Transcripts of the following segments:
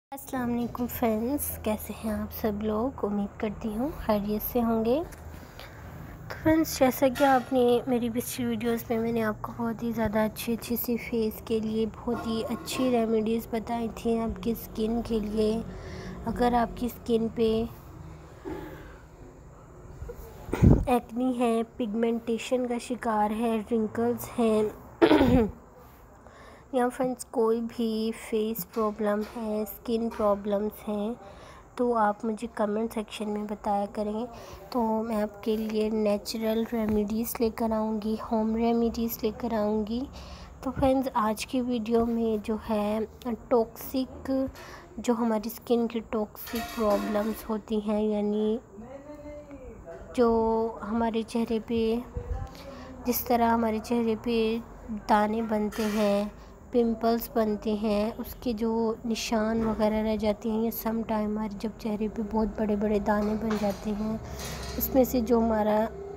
अस्सलाम वालेकुम फ्रेंड्स, कैसे हैं आप सब लोग। उम्मीद करती हूँ खैरियत से होंगे। तो फ्रेंड्स, जैसा कि आपने मेरी पिछली वीडियोस में मैंने आपको बहुत ही ज़्यादा अच्छी सी फेस के लिए बहुत ही अच्छी रेमेडीज़ बताई थी आपकी स्किन के लिए। अगर आपकी स्किन पे एक्नी है, पिगमेंटेशन का शिकार है, रिंकल्स हैं या फ्रेंड्स कोई भी फेस प्रॉब्लम है, स्किन प्रॉब्लम्स हैं, तो आप मुझे कमेंट सेक्शन में बताया करें। तो मैं आपके लिए नेचुरल रेमेडीज़ लेकर आऊँगी, होम रेमेडीज़ लेकर आऊँगी। तो फ्रेंड्स, आज की वीडियो में जो है टॉक्सिक, जो हमारी स्किन की टॉक्सिक प्रॉब्लम्स होती हैं, यानी जो हमारे चेहरे पे, जिस तरह हमारे चेहरे पे दाने बनते हैं, पिंपल्स बनते हैं, उसके जो निशान वगैरह रह जाते हैं, या सम टाइम हमारे जब चेहरे पे बहुत बड़े बड़े दाने बन जाते हैं, उसमें से जो हमारा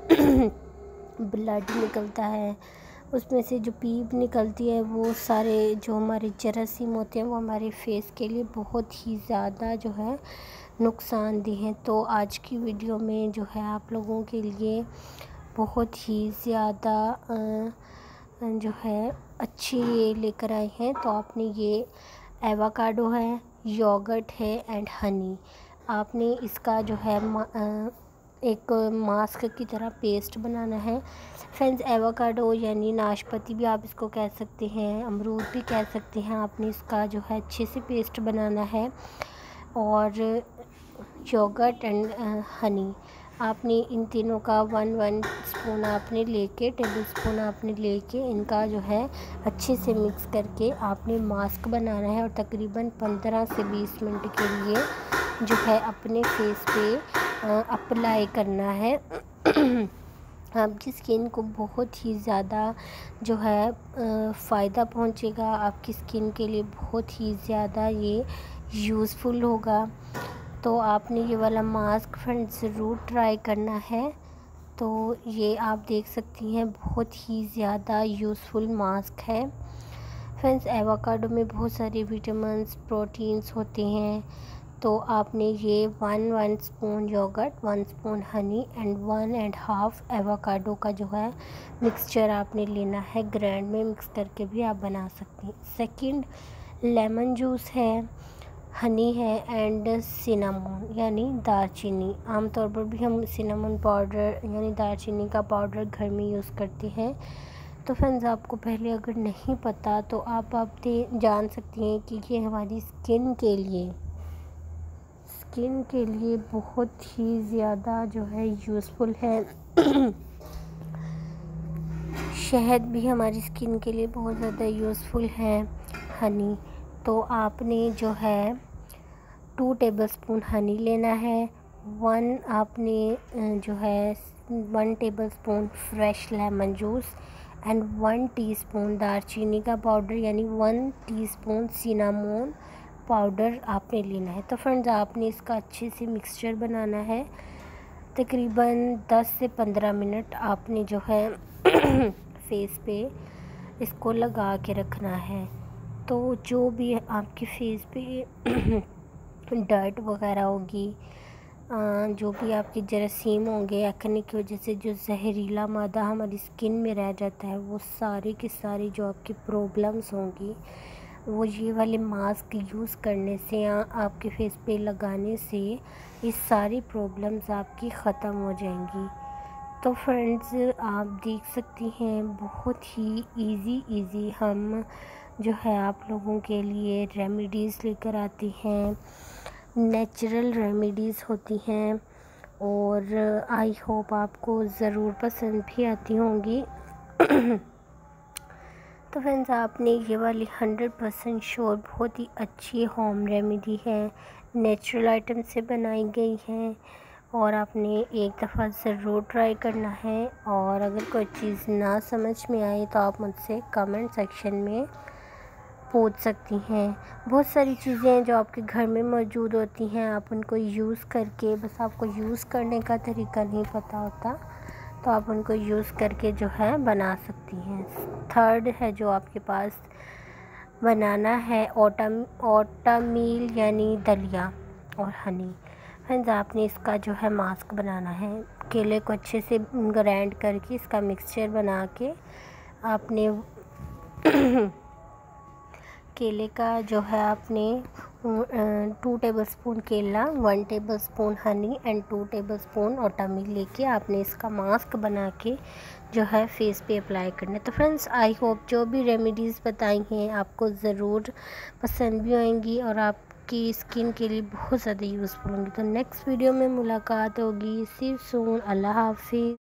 ब्लड निकलता है, उसमें से जो पीप निकलती है, वो सारे जो हमारे जरासीम होते हैं वो हमारे फेस के लिए बहुत ही ज़्यादा जो है नुकसानदेह हैं। तो आज की वीडियो में जो है आप लोगों के लिए बहुत ही ज़्यादा जो है अच्छी ये लेकर आए हैं। तो आपने ये एवोकाडो है, योगर्ट है एंड हनी, आपने इसका जो है एक मास्क की तरह पेस्ट बनाना है। फ्रेंड्स, एवोकाडो यानी नाशपाती भी आप इसको कह सकते हैं, अमरूद भी कह सकते हैं। आपने इसका जो है अच्छे से पेस्ट बनाना है। और योगर्ट एंड हनी, आपने इन तीनों का 1 स्पून आपने लेके, टेबल स्पून आपने लेके इनका जो है अच्छे से मिक्स करके आपने मास्क बनाना है, और तकरीबन 15 से 20 मिनट के लिए जो है अपने फेस पे अप्लाई करना है। आपकी स्किन को बहुत ही ज़्यादा जो है फ़ायदा पहुंचेगा, आपकी स्किन के लिए बहुत ही ज़्यादा ये यूज़फुल होगा। तो आपने ये वाला मास्क फ्रेंड्स ज़रूर ट्राई करना है। तो ये आप देख सकती हैं, बहुत ही ज़्यादा यूज़फुल मास्क है। फ्रेंड्स, एवोकाडो में बहुत सारे विटामिन्स, प्रोटीन्स होते हैं। तो आपने ये 1 spoon yoghurt, 1 spoon honey and 1.5 avocado का जो है मिक्सचर आपने लेना है। ग्राइंड में मिक्स करके भी आप बना सकती हैं। सेकंड, लेमन जूस है, हनी है एंड सिनामोन यानी दालचीनी। आमतौर पर भी हम सिनामोन पाउडर यानी दालचीनी का पाउडर घर में यूज़ करते हैं। तो फ्रेंड्स, आपको पहले अगर नहीं पता तो आप जान सकती हैं कि ये हमारी स्किन के लिए बहुत ही ज़्यादा जो है यूज़फुल है। शहद भी हमारी स्किन के लिए बहुत ज़्यादा यूज़फुल है, हनी। तो आपने जो है 2 टेबलस्पून हनी लेना है। 1 आपने जो है 1 tablespoon fresh lemon juice and 1 teaspoon दालचीनी का पाउडर यानी 1 टीस्पून सिनामोन पाउडर आपने लेना है। तो फ्रेंड्स, आपने इसका अच्छे से मिक्सचर बनाना है। तकरीबन 10 से 15 मिनट आपने जो है फेस पे इसको लगा के रखना है। तो जो भी आपके फेस पे डर्ट वगैरह होगी, जो भी आपके जरासीम होंगे, एक्ने की वजह से जो जहरीला मादा हमारी स्किन में रह जाता है, वो सारी की सारी जो आपकी प्रॉब्लम्स होंगी, वो ये वाले मास्क यूज़ करने से या आपके फेस पे लगाने से ये सारी प्रॉब्लम्स आपकी ख़त्म हो जाएंगी। तो फ्रेंड्स, आप देख सकती हैं, बहुत ही इजी हम जो है आप लोगों के लिए रेमेडीज़ लेकर आते हैं। नेचुरल रेमेडीज़ होती हैं और आई होप आपको ज़रूर पसंद भी आती होंगी। तो फ्रेंड्स, आपने ये वाली 100% श्योर बहुत ही अच्छी होम रेमेडी है, नेचुरल आइटम से बनाई गई है, और आपने एक दफ़ा ज़रूर ट्राई करना है। और अगर कोई चीज़ ना समझ में आए तो आप मुझसे कमेंट सेक्शन में पूछ सकती हैं। बहुत सारी चीज़ें हैं जो आपके घर में मौजूद होती हैं, आप उनको यूज़ करके, बस आपको यूज़ करने का तरीका नहीं पता होता, तो आप उनको यूज़ करके जो है बना सकती हैं। थर्ड है जो आपके पास बनाना है ओटामील यानी दलिया और हनी। फ्रेंड्स आपने इसका जो है मास्क बनाना है। केले को अच्छे से ग्राइंड करके इसका मिक्सचर बना के आपने केले का जो है आपने 2 टेबलस्पून केला, 1 tablespoon honey and 2 tablespoon oatmeal लेके आपने इसका मास्क बना के जो है फेस पे अप्लाई करना है। तो फ्रेंड्स आई होप जो भी रेमेडीज़ बताई हैं आपको ज़रूर पसंद भी आएंगी और आपकी स्किन के लिए बहुत ज़्यादा यूज़फुल होंगी। तो नेक्स्ट वीडियो में मुलाकात होगी। सी यू सून। अल्लाह हाफिज़।